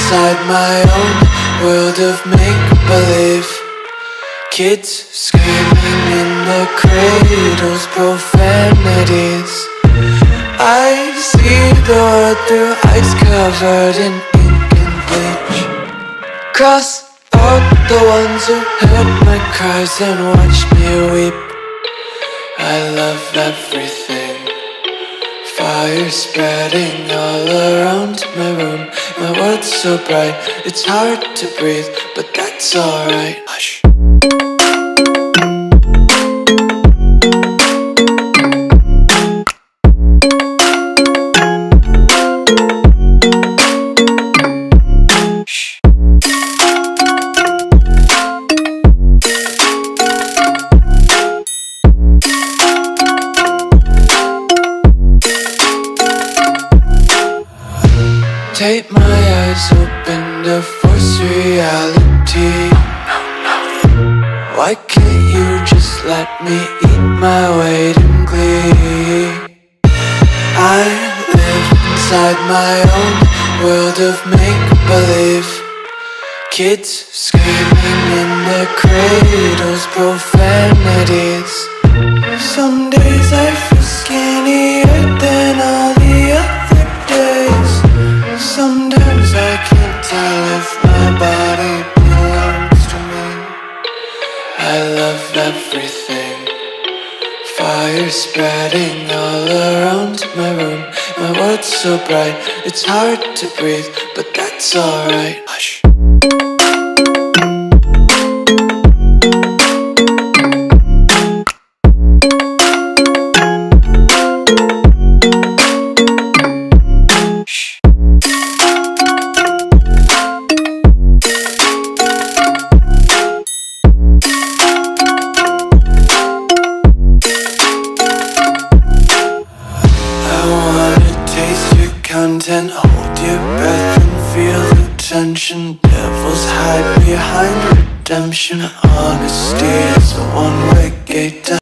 inside my own world of make-believe. Kids screaming in the cradles, profanities. I see the world through ice covered in ink and bleach. Cross out the ones who heard my cries and watched me weep. I love everything. Fire spreading all around my room. My world's so bright, it's hard to breathe, but that's alright. Hush. Take my eyes open to force reality. Why can't you just let me eat my weight in glee? I live inside my own world of make-believe. Kids screaming in their cradles, profanities. Some days I feel skinnier than all the other days. Sometimes I can't tell if my body belongs to me. I love everything. Fire spreading all around my room. My world's so bright, it's hard to breathe, but that's alright. Hush. Content, hold your breath and feel the tension. Devils hide behind redemption. Honesty is a one-way gate.